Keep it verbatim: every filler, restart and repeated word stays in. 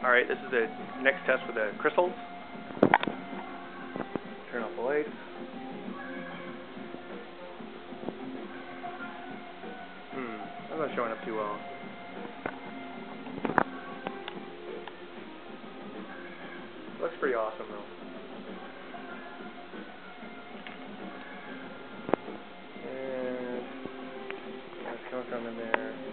Alright, this is the next test with the crystals. Turn off the lights. Hmm, that's not showing up too well. Looks pretty awesome though. And yeah, it's coming from in there.